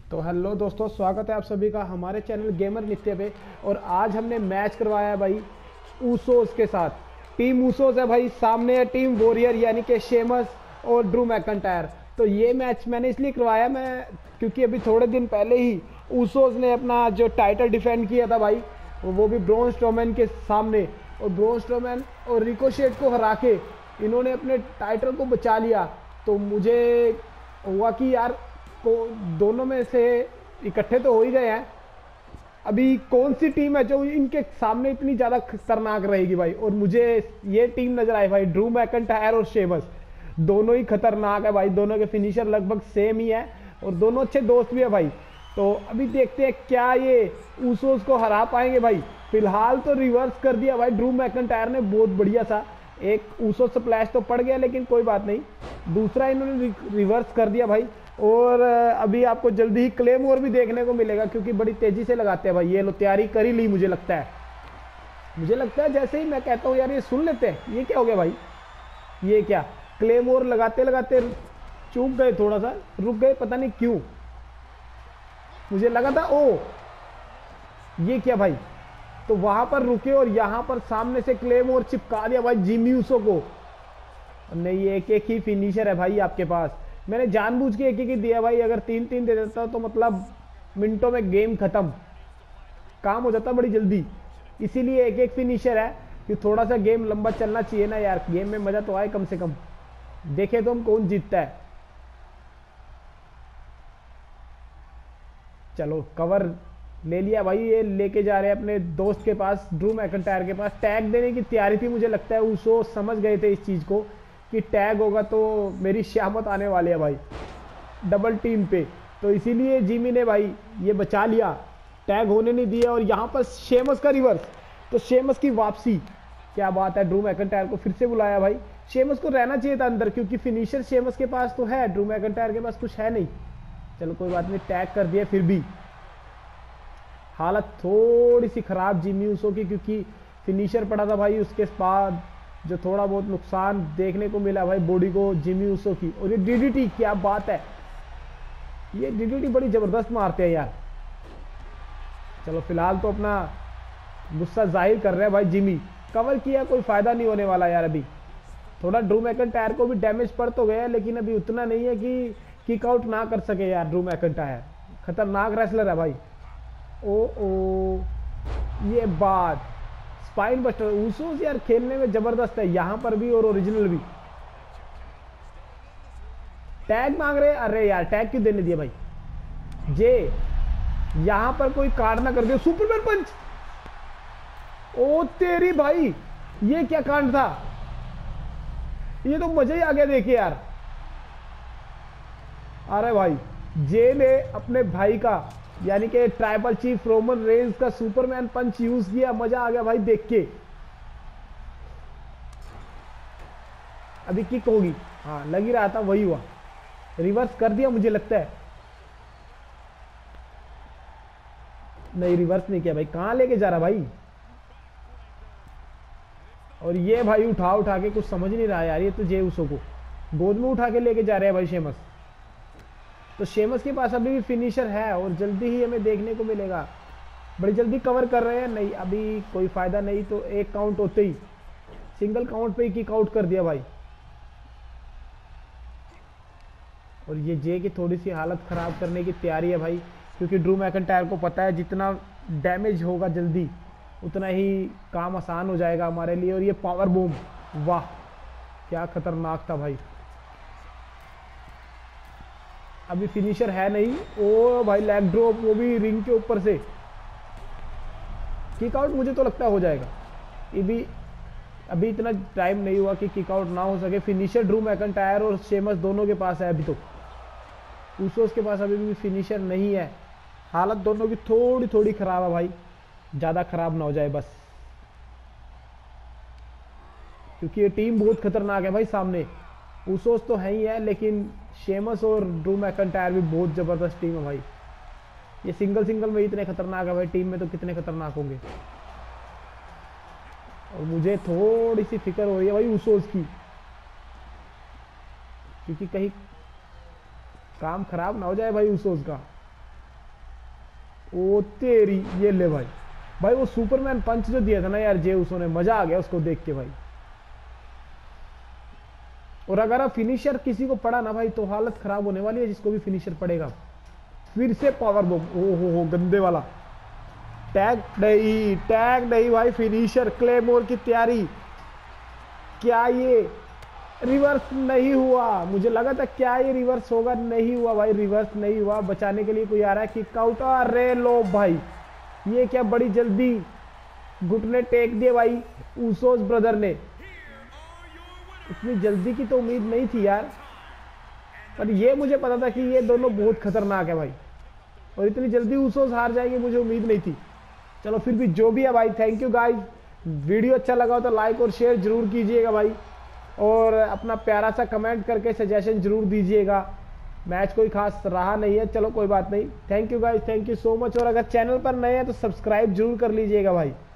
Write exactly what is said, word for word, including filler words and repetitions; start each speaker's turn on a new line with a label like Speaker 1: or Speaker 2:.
Speaker 1: तो हेलो दोस्तों, स्वागत है आप सभी का हमारे चैनल गेमर नित्य पे। और आज हमने मैच करवाया है भाई ऊसोस के साथ। टीम ऊसोस है भाई, सामने है टीम वॉरियर यानी कि शेमस और ड्रू मैकइंटायर। तो ये मैच मैंने इसलिए करवाया मैं क्योंकि अभी थोड़े दिन पहले ही ऊसोस ने अपना जो टाइटल डिफेंड किया था भाई, वो भी ब्रॉन स्ट्रोमैन के सामने। और ब्रॉन स्ट्रोमैन और रिकोशेट को हरा के इन्होंने अपने टाइटल को बचा लिया। तो मुझे हुआ कि यार को दोनों में से इकट्ठे तो हो ही गए हैं, अभी कौन सी टीम है जो इनके सामने इतनी ज़्यादा खतरनाक रहेगी भाई। और मुझे ये टीम नजर आई भाई, ड्रू मैकइंटायर और शेमस दोनों ही खतरनाक है भाई। दोनों के फिनिशर लगभग सेम ही है और दोनों अच्छे दोस्त भी है भाई। तो अभी देखते हैं क्या ये ऊसोस को हरा पाएंगे भाई। फिलहाल तो रिवर्स कर दिया भाई ड्रू मैकइंटायर ने, बहुत बढ़िया सा। एक ऊसो स्प्लैश तो पड़ गया लेकिन कोई बात नहीं, दूसरा इन्होंने रिवर्स कर दिया भाई। और अभी आपको जल्दी ही क्लेम और भी देखने को मिलेगा क्योंकि बड़ी तेजी से लगाते हैं भाई। ये लो तैयारी कर ही ली, मुझे लगता है मुझे लगता है जैसे ही मैं कहता हूँ यार ये सुन लेते हैं। ये क्या हो गया भाई, ये क्या क्लेम और लगाते लगाते चूक गए, थोड़ा सा रुक गए, पता नहीं क्यों। मुझे लगा था ओ ये क्या भाई, तो वहां पर रुके और यहां पर सामने से क्लेम और चिपका दिया भाई जिमी ऊसो को। नहीं, एक एक ही फिनिशर है भाई आपके पास। मैंने जानबूझ के एक एक ही दिया भाई, अगर तीन तीन दे देता तो मतलब मिनटों में गेम खत्म, काम हो जाता बड़ी जल्दी। इसीलिए एक एक फिनिशर है कि थोड़ा सा गेम लंबा चलना चाहिए ना यार, गेम में मजा तो आए कम से कम। देखे तो हम कौन जीतता है। चलो कवर ले लिया भाई, ये लेके जा रहे हैं अपने दोस्त के पास, ड्रू मैकइंटायर के पास। टैग देने की तैयारी थी, मुझे लगता है ऊसो समझ गए थे इस चीज को कि टैग होगा तो मेरी शामत आने वाली है भाई डबल टीम पे। तो इसीलिए जिमी ने भाई ये बचा लिया, टैग होने नहीं दिया। और यहाँ पर शेमस का रिवर्स, तो शेमस की वापसी, क्या बात है। ड्रू मैकइंटायर को फिर से बुलाया भाई, शेमस को रहना चाहिए था अंदर क्योंकि फिनिशर शेमस के पास तो है, ड्रू मैकइंटायर के पास कुछ है नहीं। चलो कोई बात नहीं, टैग कर दिया। फिर भी हालत थोड़ी सी खराब जिमी ऊसो की क्योंकि फिनिशर पड़ा था भाई, उसके बाद जो थोड़ा बहुत नुकसान देखने को मिला भाई बॉडी को जिमी ऊसो की। और ये डीडीटी, क्या बात है, ये डीडीटी बड़ी जबरदस्त मारते हैं यार। चलो फिलहाल तो अपना गुस्सा जाहिर कर रहे हैं भाई जिमी, कवर किया कोई फायदा नहीं होने वाला यार। अभी थोड़ा ड्रू मैकइंटायर को भी डैमेज पड़ तो गया लेकिन अभी उतना नहीं है कि किक आउट ना कर सके यार। ड्रू मैकइंटायर खतरनाक रेसलर है भाई। ओ ओ ये बात, स्पाइन बस्टर ऊसोस यार खेलने में जबरदस्त है, यहां पर भी और ओरिजिनल भी। टैग मांग रहे, अरे यार टैग क्यों देने दिया भाई। जे यहां पर कोई कांड ना कर दिया, सुपरमैन पंच। ओ तेरी भाई, ये क्या कांड था, ये तो मजा ही आ गया देखे यार। अरे भाई जे ने अपने भाई का यानी कि ट्राइबल चीफ रोमन रेंज का सुपरमैन पंच यूज किया, मजा आ गया भाई देख के। अभी किक होगी, हाँ लग ही रहा था, वही हुआ, रिवर्स कर दिया मुझे लगता है। नहीं रिवर्स नहीं किया भाई, कहां लेके जा रहा भाई। और ये भाई उठा उठा के कुछ समझ नहीं रहा यार, ये तो जे ऊसो को गोद में उठा के लेके जा रहे हैं भाई शेमस। तो शेमस के पास अभी भी फिनिशर है और जल्दी ही हमें देखने को मिलेगा। बड़ी जल्दी कवर कर रहे हैं, नहीं अभी कोई फायदा नहीं। तो एक काउंट होते ही सिंगल काउंट पे ही किक आउट कर दिया भाई। और ये जे की थोड़ी सी हालत खराब करने की तैयारी है भाई क्योंकि ड्रू मैकइंटायर को पता है जितना डैमेज होगा जल्दी उतना ही काम आसान हो जाएगा हमारे लिए। और ये पावर बूम, वाह क्या खतरनाक था भाई। अभी फिनिशर है नहीं, ओ भाई लैग ड्रॉप, वो भी रिंग के ऊपर से। किक आउट मुझे तो लगता है हो जाएगा, ये भी अभी इतना टाइम नहीं हुआ कि किक आउट ना हो सके। फिनिशर ड्रू मैकइंटायर और शेमस दोनों के पास है, अभी तो ऊसोस के पास अभी भी फिनिशर नहीं है। हालत दोनों की थोड़ी थोड़ी खराब है भाई, ज्यादा खराब ना हो जाए बस, क्योंकि ये टीम बहुत खतरनाक है भाई सामने। ऊसोस तो है ही है लेकिन शेमस और ड्रू मैकइंटायर भी बहुत जबरदस्त टीम है भाई। ये सिंगल सिंगल में इतने खतरनाक है भाई, टीम में तो कितने खतरनाक होंगे। और मुझे थोड़ी सी फिक्र हो रही है भाई ऊसोस की, क्योंकि कहीं काम खराब ना हो जाए भाई ऊसोस का। ओ तेरी, ये ले भाई। भाई वो सुपरमैन पंच जो दिया था ना यार जे उसने, मजा आ गया उसको देख के भाई। और अगर आप फिनिशर किसी को पड़ा ना भाई तो हालत खराब होने वाली है, जिसको भी फिनिशर पड़ेगा। फिर से पावर बम, ओ हो हो गंदे वाला टैग नहीं, टैग नहीं भाई, फिनिशर क्लेमोर की तैयारी। क्या ये रिवर्स नहीं हुआ? मुझे लगा था क्या ये रिवर्स होगा, नहीं हुआ भाई, रिवर्स नहीं हुआ। बचाने के लिए कोई आ रहा है, किक आउट। अरे लो भाई, ये क्या बड़ी जल्दी घुटने टेक दिए भाई ऊसोस ब्रदर ने। इतनी जल्दी की तो उम्मीद नहीं थी यार, पर ये मुझे पता था कि ये दोनों बहुत खतरनाक है भाई, और इतनी जल्दी ऊसोस हार जाएंगे मुझे उम्मीद नहीं थी। चलो फिर भी जो भी है भाई, थैंक यू गाइस। वीडियो अच्छा लगा हो तो लाइक और शेयर जरूर कीजिएगा भाई, और अपना प्यारा सा कमेंट करके सजेशन जरूर दीजिएगा। मैच कोई खास रहा नहीं है, चलो कोई बात नहीं। Thank you guys, thank you so much. और अगर चैनल पर नए हैं तो सब्सक्राइब जरूर कर लीजिएगा भाई।